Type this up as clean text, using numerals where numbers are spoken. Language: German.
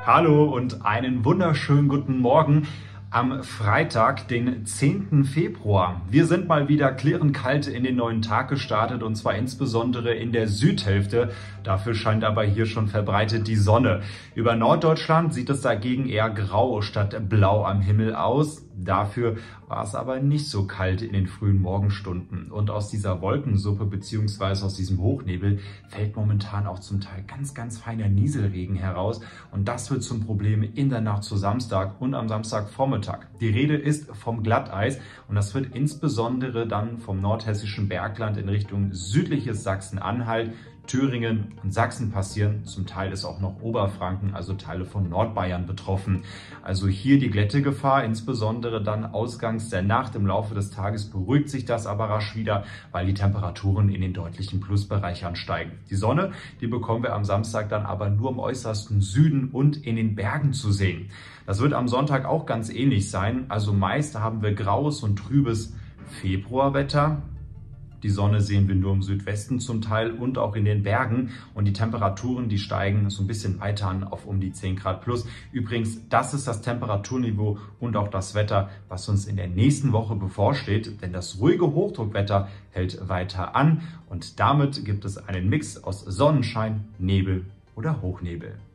Hallo und einen wunderschönen guten Morgen am Freitag, den 10. Februar. Wir sind mal wieder klirrend kalt in den neuen Tag gestartet und zwar insbesondere in der Südhälfte. Dafür scheint aber hier schon verbreitet die Sonne. Über Norddeutschland sieht es dagegen eher grau statt blau am Himmel aus. Dafür war es aber nicht so kalt in den frühen Morgenstunden. Und aus dieser Wolkensuppe bzw. aus diesem Hochnebel fällt momentan auch zum Teil ganz feiner Nieselregen heraus. Und das wird zum Problem in der Nacht zu Samstag und am Samstagvormittag. Die Rede ist vom Glatteis und das wird insbesondere dann vom nordhessischen Bergland in Richtung südliches Sachsen-Anhalt, Thüringen und Sachsen passieren. Zum Teil ist auch noch Oberfranken, also Teile von Nordbayern betroffen. Also hier die Glättegefahr, insbesondere dann ausgangs der Nacht. Im Laufe des Tages beruhigt sich das aber rasch wieder, weil die Temperaturen in den deutlichen Plusbereich ansteigen. Die Sonne, die bekommen wir am Samstag dann aber nur im äußersten Süden und in den Bergen zu sehen. Das wird am Sonntag auch ganz ähnlich sein. Also meist haben wir graues und trübes Februarwetter. Die Sonne sehen wir nur im Südwesten zum Teil und auch in den Bergen. Und die Temperaturen, die steigen so ein bisschen weiter an auf um die 10 Grad plus. Übrigens, das ist das Temperaturniveau und auch das Wetter, was uns in der nächsten Woche bevorsteht. Denn das ruhige Hochdruckwetter hält weiter an. Und damit gibt es einen Mix aus Sonnenschein, Nebel oder Hochnebel.